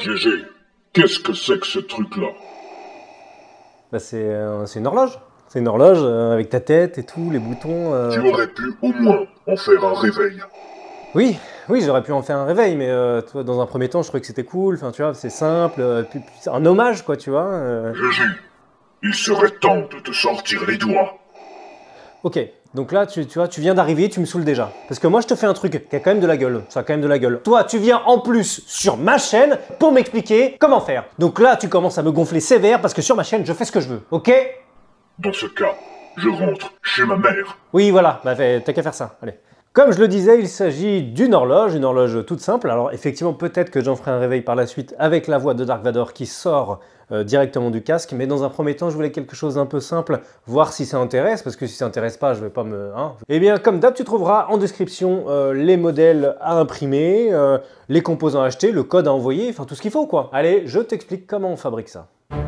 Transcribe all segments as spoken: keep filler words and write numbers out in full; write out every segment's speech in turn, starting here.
G G, qu'est-ce que c'est que ce truc-là? Bah c'est euh, une horloge. C'est une horloge euh, avec ta tête et tout, les boutons... Euh... Tu aurais pu au moins en faire un réveil. Oui, oui, j'aurais pu en faire un réveil, mais euh, toi, dans un premier temps, je trouvais que c'était cool, enfin, tu vois, c'est simple, euh, puis, puis, un hommage, quoi, tu vois. Euh... G G, il serait temps de te sortir les doigts. Ok, donc là, tu, tu vois, tu viens d'arriver, tu me saoules déjà. Parce que moi, je te fais un truc qui a quand même de la gueule, ça a quand même de la gueule. Toi, tu viens en plus sur ma chaîne pour m'expliquer comment faire. Donc là, tu commences à me gonfler sévère parce que sur ma chaîne, je fais ce que je veux, ok? Dans ce cas, je rentre chez ma mère. Oui, voilà, bah, t'as qu'à faire ça, allez. Comme je le disais, il s'agit d'une horloge, une horloge toute simple. Alors effectivement, peut-être que j'en ferai un réveil par la suite avec la voix de Dark Vador qui sort euh, directement du casque. Mais dans un premier temps, je voulais quelque chose d'un peu simple, voir si ça intéresse, parce que si ça intéresse pas, je vais pas me... Hein. Eh bien, comme d'hab, tu trouveras en description euh, les modèles à imprimer, euh, les composants à acheter, le code à envoyer, enfin tout ce qu'il faut quoi. Allez, je t'explique comment on fabrique ça.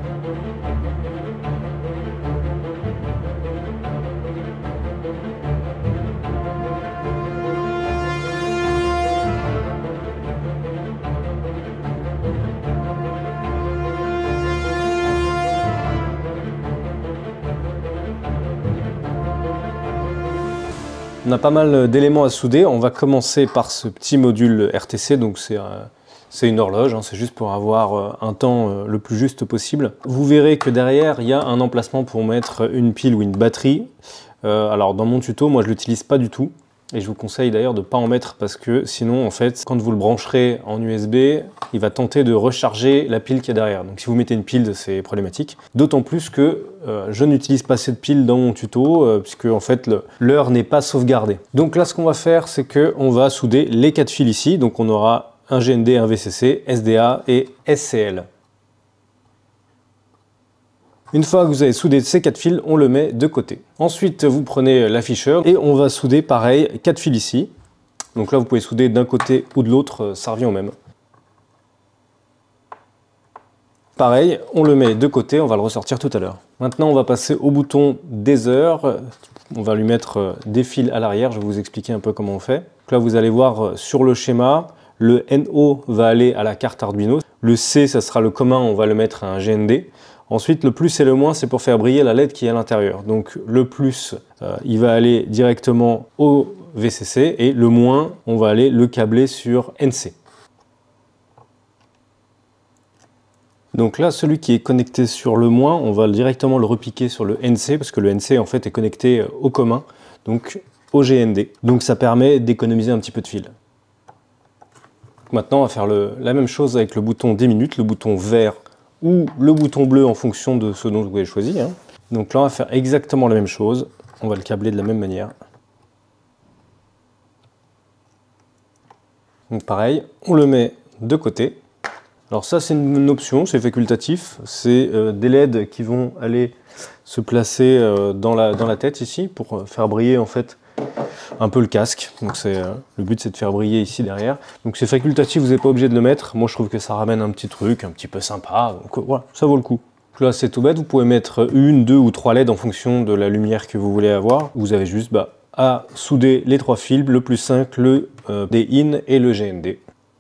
On a pas mal d'éléments à souder. On va commencer par ce petit module R T C, donc c'est euh, une horloge, hein, c'est juste pour avoir euh, un temps euh, le plus juste possible. Vous verrez que derrière, il y a un emplacement pour mettre une pile ou une batterie. Euh, alors dans mon tuto, moi je l'utilise pas du tout. Et je vous conseille d'ailleurs de ne pas en mettre parce que sinon, en fait, quand vous le brancherez en U S B, il va tenter de recharger la pile qu'il y a derrière. Donc si vous mettez une pile, c'est problématique. D'autant plus que euh, je n'utilise pas cette pile dans mon tuto euh, puisque en fait l'heure n'est pas sauvegardée. Donc là, ce qu'on va faire, c'est qu'on va souder les quatre fils ici. Donc on aura un G N D, un V C C, S D A et S C L. Une fois que vous avez soudé ces quatre fils, on le met de côté. Ensuite, vous prenez l'afficheur et on va souder pareil quatre fils ici. Donc là, vous pouvez souder d'un côté ou de l'autre, ça revient au même. Pareil, on le met de côté, on va le ressortir tout à l'heure. Maintenant, on va passer au bouton des heures. On va lui mettre des fils à l'arrière, je vais vous expliquer un peu comment on fait. Donc là, vous allez voir sur le schéma, le N O va aller à la carte Arduino. Le C, ça sera le commun, on va le mettre à un G N D. Ensuite, le plus et le moins, c'est pour faire briller la L E D qui est à l'intérieur. Donc le plus, euh, il va aller directement au V C C et le moins, on va aller le câbler sur N C. Donc là, celui qui est connecté sur le moins, on va directement le repiquer sur le N C parce que le N C en fait est connecté au commun, donc au G N D. Donc ça permet d'économiser un petit peu de fil. Maintenant, on va faire le, la même chose avec le bouton des minutes, le bouton vert ou le bouton bleu en fonction de ce dont vous avez choisi. Hein. Donc là, on va faire exactement la même chose. On va le câbler de la même manière. Donc pareil, on le met de côté. Alors ça, c'est une option, c'est facultatif. C'est euh, des L E D qui vont aller se placer euh, dans, la, dans la tête ici pour faire briller en fait un peu le casque. Donc c'est euh, le but, c'est de faire briller ici derrière. Donc c'est facultatif, vous n'êtes pas obligé de le mettre. Moi, je trouve que ça ramène un petit truc, un petit peu sympa. Donc euh, voilà, ça vaut le coup. Donc là, c'est tout bête. Vous pouvez mettre une, deux ou trois L E D en fonction de la lumière que vous voulez avoir. Vous avez juste bah, à souder les trois fils, le plus cinq, le euh, D in et le G N D.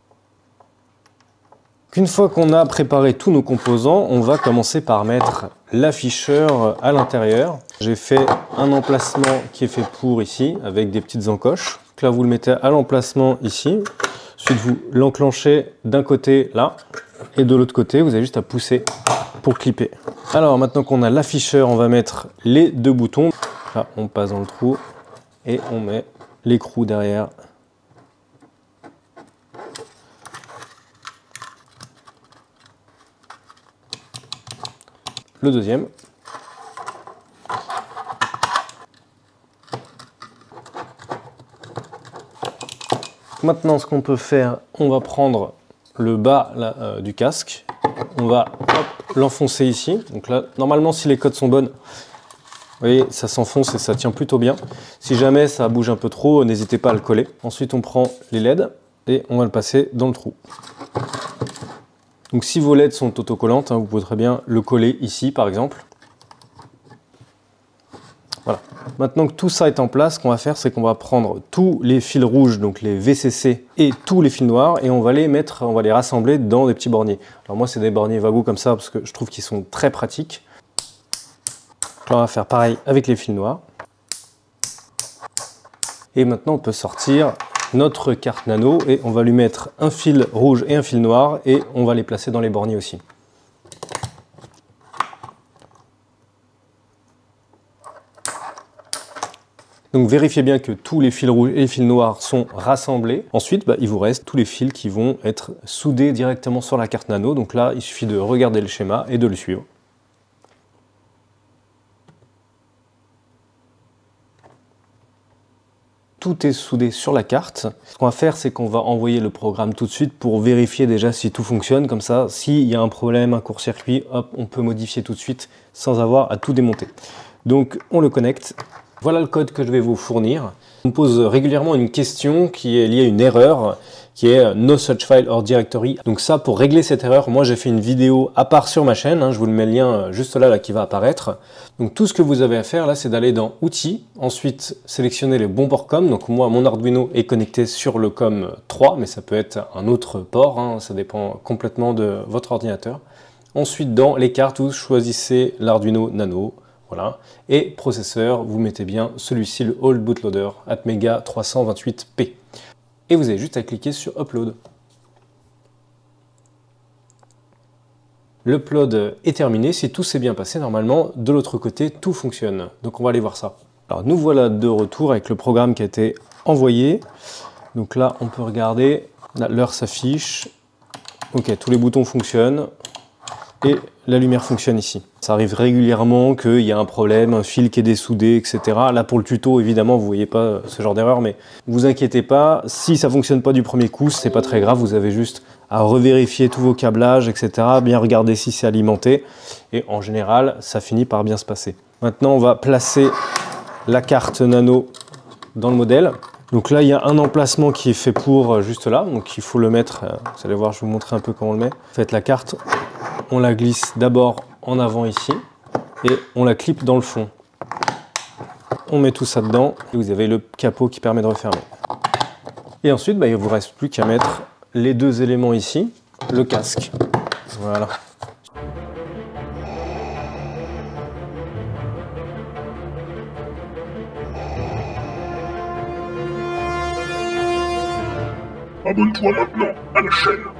Une fois qu'on a préparé tous nos composants, on va commencer par mettre l'afficheur à l'intérieur. J'ai fait un emplacement qui est fait pour ici, avec des petites encoches. Donc là, vous le mettez à l'emplacement ici. Ensuite, vous l'enclenchez d'un côté là, et de l'autre côté, vous avez juste à pousser pour clipper. Alors, maintenant qu'on a l'afficheur, on va mettre les deux boutons. Là, on passe dans le trou et on met l'écrou derrière. Le deuxième. Maintenant, ce qu'on peut faire, on va prendre le bas là, euh, du casque, on va l'enfoncer ici. Donc là, normalement, si les codes sont bonnes, vous voyez, ça s'enfonce et ça tient plutôt bien. Si jamais ça bouge un peu trop, n'hésitez pas à le coller. Ensuite, on prend les L E D et on va le passer dans le trou. Donc si vos L E D sont autocollantes, hein, vous pouvez très bien le coller ici par exemple. Voilà. Maintenant que tout ça est en place, ce qu'on va faire, c'est qu'on va prendre tous les fils rouges, donc les V C C, et tous les fils noirs, et on va les mettre, on va les rassembler dans des petits borniers. Alors moi, c'est des borniers Wago comme ça, parce que je trouve qu'ils sont très pratiques. Donc là, on va faire pareil avec les fils noirs. Et maintenant, on peut sortir notre carte nano, et on va lui mettre un fil rouge et un fil noir, et on va les placer dans les borniers aussi. Donc vérifiez bien que tous les fils rouges et les fils noirs sont rassemblés. Ensuite, bah, il vous reste tous les fils qui vont être soudés directement sur la carte nano. Donc là, il suffit de regarder le schéma et de le suivre. Tout est soudé sur la carte. Ce qu'on va faire, c'est qu'on va envoyer le programme tout de suite pour vérifier déjà si tout fonctionne. Comme ça, s'il y a un problème, un court-circuit, hop, on peut modifier tout de suite sans avoir à tout démonter. Donc on le connecte. Voilà le code que je vais vous fournir. On me pose régulièrement une question qui est liée à une erreur, qui est no such file or directory. Donc ça, pour régler cette erreur, moi j'ai fait une vidéo à part sur ma chaîne, hein, je vous le mets le lien juste là, là qui va apparaître. Donc tout ce que vous avez à faire là, c'est d'aller dans Outils, ensuite sélectionner les bons ports com. Donc moi, mon Arduino est connecté sur le com trois, mais ça peut être un autre port, hein, ça dépend complètement de votre ordinateur. Ensuite, dans les cartes, vous choisissez l'Arduino Nano. Voilà. Et processeur, vous mettez bien celui-ci, le Old Bootloader Atmega trois cent vingt-huit P. Et vous avez juste à cliquer sur Upload. L'upload est terminé. Si tout s'est bien passé, normalement, de l'autre côté, tout fonctionne. Donc on va aller voir ça. Alors nous voilà de retour avec le programme qui a été envoyé. Donc là, on peut regarder. L'heure s'affiche. Ok, tous les boutons fonctionnent. Et la lumière fonctionne ici. Ça arrive régulièrement qu'il y a un problème, un fil qui est dessoudé, et cetera. Là pour le tuto, évidemment, vous ne voyez pas ce genre d'erreur, mais ne vous inquiétez pas, si ça ne fonctionne pas du premier coup, c'est pas très grave, vous avez juste à revérifier tous vos câblages, et cetera. Bien regarder si c'est alimenté, et en général, ça finit par bien se passer. Maintenant, on va placer la carte nano dans le modèle. Donc là, il y a un emplacement qui est fait pour juste là, donc il faut le mettre, vous allez voir, je vais vous montrer un peu comment on le met. Faites la carte, on la glisse d'abord en avant ici, et on la clip dans le fond. On met tout ça dedans, et vous avez le capot qui permet de refermer. Et ensuite, bah, il ne vous reste plus qu'à mettre les deux éléments ici, le casque. Voilà. Abonne-toi maintenant à la chaîne.